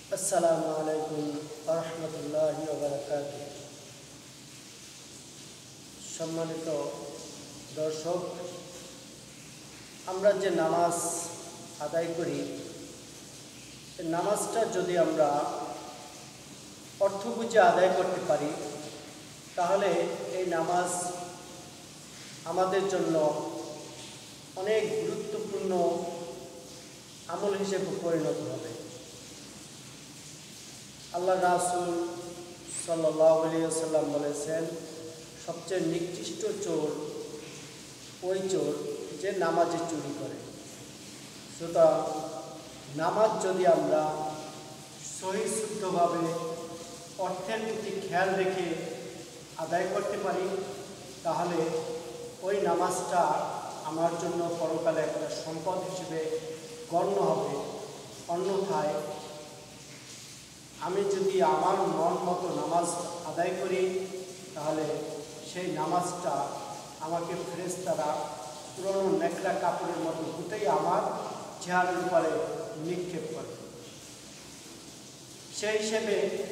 আসসালামু আলাইকুম রহমতুল্লাহি ওয়া বারাকাতুহু। সম্মানিত দর্শক, আমরা যে নামাজ আদায় করি, নামাজটা যদি আমরা অর্থ বুঝে আদায় করতে পারি, তাহলে এই নামাজ আমাদের জন্য অনেক গুরুত্বপূর্ণ আমল হিসেবে পরিণত হবে। আল্লাহ রাসূল সাল্লাল্লাহু আলাইহি ওয়াসাল্লাম বলেছেন, সবচেয়ে নিকৃষ্ট চোর ওই চোর যে নামাজে চুরি করে। সুতরাং নামাজ যদি আমরা সহি শুদ্ধভাবে অর্থের প্রতি খেয়াল রেখে আদায় করতে পারি, তাহলে ওই নামাজটা আমার জন্য পরকালে একটা সম্পদ হিসেবে গণ্য হবে। অন্যথায় আমি যদি আমার মন মতো নামাজ আদায় করি, তাহলে সেই নামাজটা আমাকে ফেরেশতারা পুরনো নেকড়া কাপড়ের মতো গুটেই আমার চেহারার উপরে নিক্ষেপ করে। সেই হিসেবে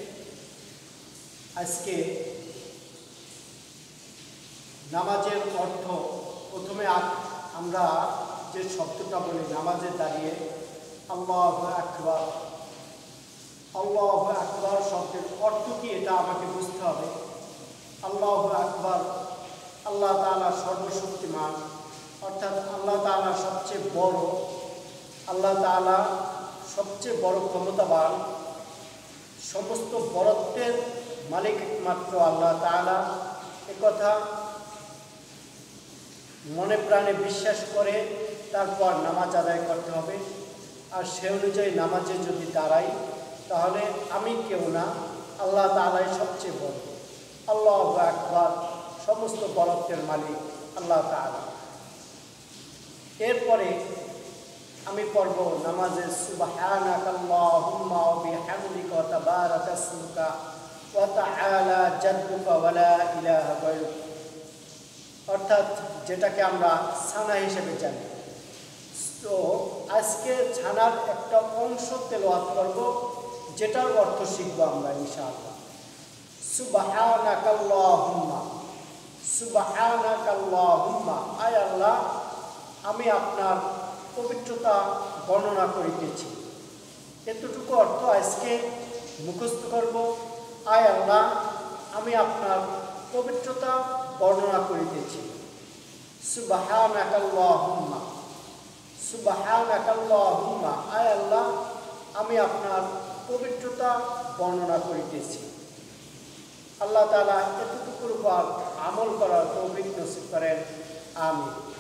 আজকে নামাজের অর্থ, প্রথমে আমরা যে শব্দটা বলি নামাজে দাঁড়িয়ে, আল্লাহু আকবার। আল্লাহু আকবার শব্দের অর্থ কি, এটা আমাকে বুঝতে হবে। আল্লাহু আকবার, আল্লাহ তাআলা সর্বশক্তিমান, অর্থাৎ আল্লাহ তাআলা সবচেয়ে বড়, আল্লাহ তাআলা সবচেয়ে বড় ক্ষমতাবান, সমস্ত বরত্বের মালিক একমাত্র আল্লাহ তাআলা। একথা মনে প্রাণে বিশ্বাস করে তারপর নামাজ আদায় করতে হবে। আর সে অনুযায়ী নামাজে যদি দাঁড়াই, তাহলে আমি কেউ না, আল্লাহ তাআলাই সবচেয়ে বড়। আল্লাহু আকবার, সমস্ত বরত্বের মালিক আল্লাহ তাআলা। এরপরে আমি পড়ব নামাজে সুবহানাকাল্লাহুম্মা ওয়া বিহামদিকা ওয়া তাবারাকা ইসমুকা ওয়া তাআলা জাদ্দুকা ওয়া লা ইলাহা গায়রুক, অর্থাৎ যেটাকে আমরা ছানা হিসেবে জানি। তো আজকে ছানার একটা অংশ তেলাওয়াত করব, যেটার অর্থ শিখব আমরা ইনশাআল্লাহ। সুবহানাকাল্লাহুম্মা, সুবহানাকাল্লাহুম্মা, আয় আল্লাহ, আমি আপনার পবিত্রতা বর্ণনা করিতেছি। এতটুকু অর্থ আজকে মুখস্থ করব। আয় আল্লাহ, আমি আপনার পবিত্রতা বর্ণনা করিতেছি। সুবহানাকাল্লাহুম্মা, সুবহানাকাল্লাহুম্মা, আয় আল্লাহ, আমি আপনার পবিত্রতা বর্ণনা করিতেছি। আল্লাহ তাআলা এতটুকুর উপর আমল করার তৌফিক নসিব করেন। আমিন।